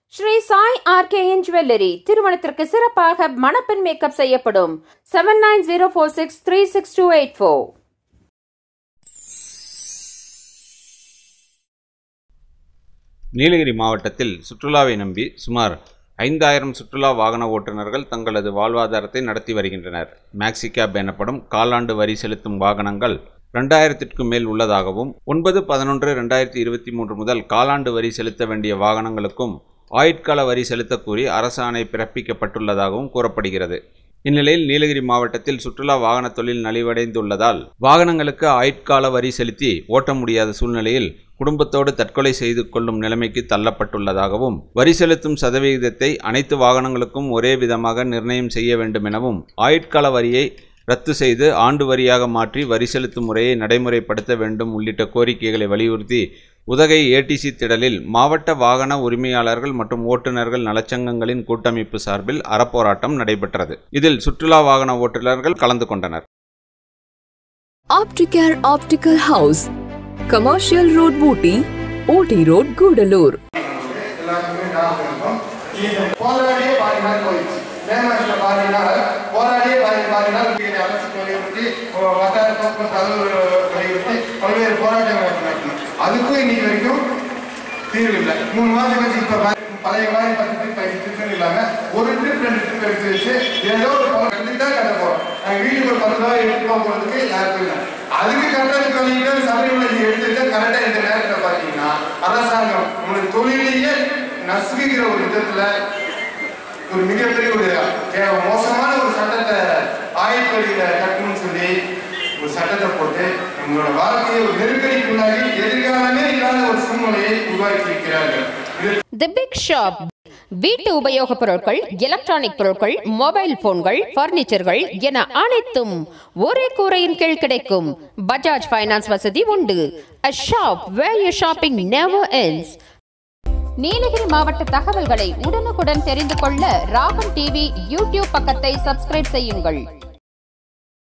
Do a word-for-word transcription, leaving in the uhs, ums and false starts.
Sri Sai RKN jewellery திருமணத்திற்கு சிறப்பாக மணப்பெண் மேக்கப் செய்யப்படும். Seven nine zero four six three six two eight four. Nilgiri மாவட்டத்தில் சுற்றுலாவை நம்பி சுமார் ஐந்தாயிரம் சுற்றுலா வாகன ஓட்டுநர்கள் தங்களது வாழ்வாதாரத்தை நடத்தி வருகின்றனர். மேக்ஸி கேப் எனப்படும் காலாண்டு வரி செலுத்தும் வாகனங்கள் இரண்டாயிரத்திற்கும் மேல் உள்ளதாகவும், ஒன்பது பதினொன்று இரண்டாயிரத்தி இருபத்தி மூன்று முதல் காலாண்டு வரி செலுத்த வேண்டிய வாகனங்களுக்கும் ஆயுட்கால வரி செலுத்த கூறி அரசாணை பிறப்பிக்கப்பட்டுள்ளதாகவும் கூறப்படுகிறது. இந்நிலையில் நீலகிரி மாவட்டத்தில் சுற்றுலா வாகன தொழில் நலிவடைந்துள்ளதால் வாகனங்களுக்கு ஆயுட்கால வரி செலுத்தி ஓட்ட முடியாத சூழ்நிலையில் குடும்பத்தோடு தற்கொலை செய்து கொள்ளும் நிலைமைக்கு தள்ளப்பட்டுள்ளதாகவும், வரி செலுத்தும் சதவிகிதத்தை அனைத்து வாகனங்களுக்கும் ஒரே விதமாக நிர்ணயம் செய்ய வேண்டும் எனவும், ஆயுட்கால வரியை ரத்து செய்து ஆண்டு வரியாக மாற்றி வரி செலுத்தும் முறையை நடைமுறைப்படுத்த வேண்டும் உள்ளிட்ட கோரிக்கைகளை வலியுறுத்தி உதகை ஏடிசி திடலில் மாவட்ட வாகன உரிமையாளர்கள் மற்றும் ஓட்டுநர்கள் நலச்சங்கங்களின் கூட்டமைப்பு சார்பில் அறப்போராட்டம் நடைபெற்றது. இதில் சுற்றுலா வாகன ஓட்டுநர்கள் கலந்து கொண்டனர். Opticare Optical House, Commercial Road, Booty, O T Road, Gudalur. அதுக்கும் இன்னைக்கு வரைக்கும் தீர்வு இல்லை. மூணு மாசம் கழிச்சு இப்ப பழைய மாதிரி பத்து ட்ரிப் பதினஞ்சு ட்ரிப் இல்லாம ஒரு ட்ரிப் ரெண்டு ட்ரிப் எடுத்து வச்சு ஏதோ ஒரு பணம் கண்டிப்பா கட்ட போறோம். நாங்க வீட்டுக்கு ஒரு பத்து ரூபாய் எட்டு ரூபாய் போறதுக்கு யாருக்கும் இல்லை. அதுக்கு கரெக்டாக சொல்லிட்டு சபரிமலை எடுத்துட்டு கரெக்டா இந்த நேரத்தில் பாத்தீங்கன்னா அரசாங்கம் உங்களுக்கு தொழிலையே நசுக்கிற ஒரு விதத்துல ஒரு மிகப்பெரிய ஒரு மோசமான ஒரு சட்டத்தை ஆயுட்வரியில கட்டணும்னு சொல்லி ஒரு சட்டத்தை போட்டு நம்மளோட வாழ்க்கையை ஒரு நெருக்கடிக்குள்ளாகி எதிர்காலமே இல்லாத ஒரு சூழ்நிலையை உருவாக்கி இருக்கிறார்கள். தி பிக் ஷாப் வீட்டு உபயோக பொருட்கள், எலக்ட்ரானிக் பொருட்கள், மொபைல் போன்கள், பர்னிச்சர்கள் என அனைத்தும் ஒரே கூரையின் கீழ் கிடைக்கும். பஜாஜ் ஃபைனான்ஸ் வசதி உண்டு. A shop where your shopping never ends. Nilgiri மாவட்ட தகவல்களை உடனுக்குடன் தெரிந்து கொள்ள ராகம் டிவி யூடியூப் பக்கத்தை சப்ஸ்கிரைப் செய்யுங்கள்.